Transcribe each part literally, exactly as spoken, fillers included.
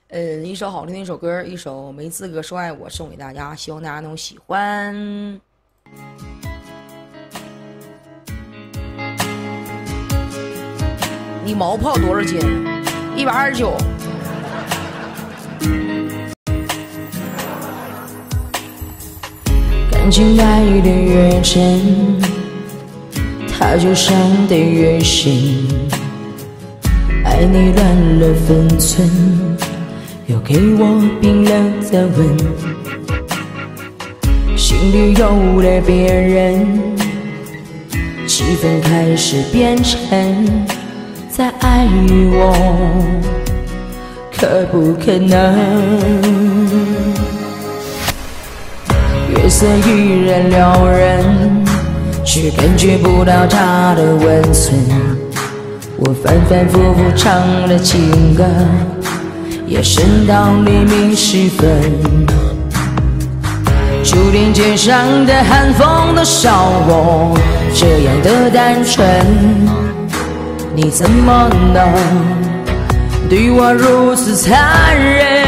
呃，一首好听的一首歌，一首没资格说爱我，送给大家，希望大家能喜欢。你毛炮多少斤？一百二十九。 感情爱得越真，它就伤得越深。爱你乱了分寸，又给我冰冷的吻，心里有了别人，气氛开始变沉。再爱我，可不可能？月色依然撩人，却感觉不到它的温存。我反反复复唱的情歌，夜深到黎明时分。秋天街上的寒风都笑我这样的单纯，你怎么能对我如此残忍？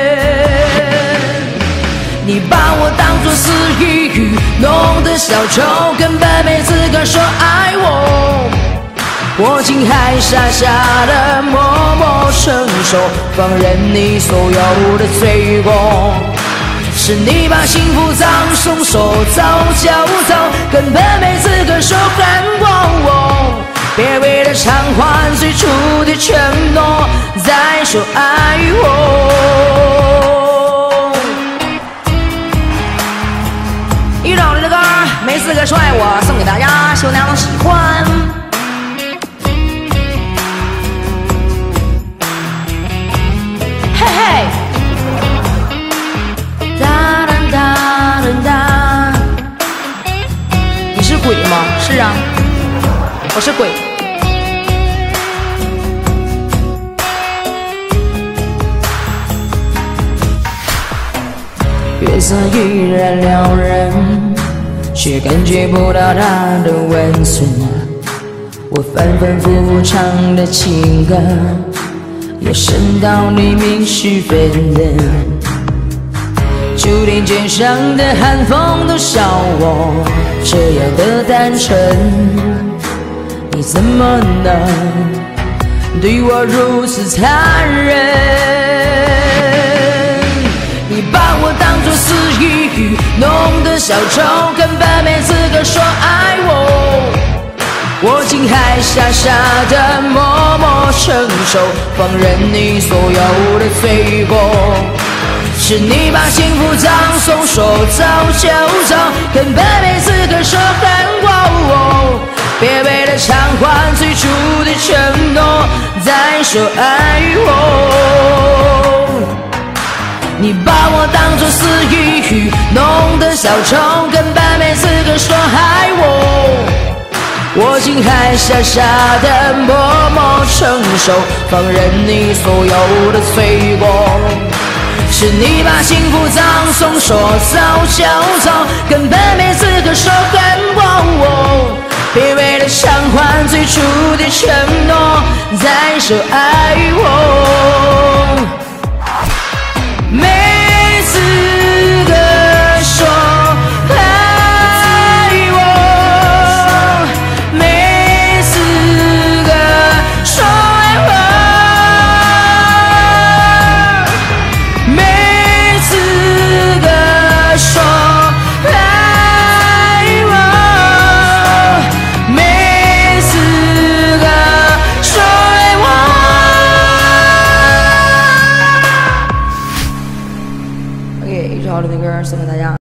你把我当作是鱼愚弄的小丑，根本没资格说爱我。我竟还傻傻的默默承受，放任你所有的罪过。是你把幸福葬送，手早就走，根本没资格说恨过我。别为了偿还最初的承诺，再说爱我。一首这个歌没资格说爱我，送给大家，希望大家能喜欢。嘿嘿，哒哒哒哒哒。你是鬼吗？是啊，我是鬼。月色依然撩人，却感觉不到它的温存。我反反复复唱的情歌，夜深到黎明时分。秋天街上的寒风都笑我这样的单纯，你怎么能对我如此残忍？你把我当作是鱼愚弄的小丑，根本没资格说爱我。我竟还傻傻的默默承受，放任你所有的罪过。是你把幸福葬送，说走就走，根本没资格说恨过我。别为了偿还最初的承诺，再说爱我。你把我当作是鱼愚弄的小丑，根本没资格说爱我。我竟还傻傻的默默承受，放任你所有的罪过。是你把幸福葬送，说走就走，根本没资格说恨过我。别为了偿还最初的承诺，再说爱我。没资格说爱我，没资格说爱我，没资格说爱我，没资格说爱我。 OK， 一首好听的歌送给大家。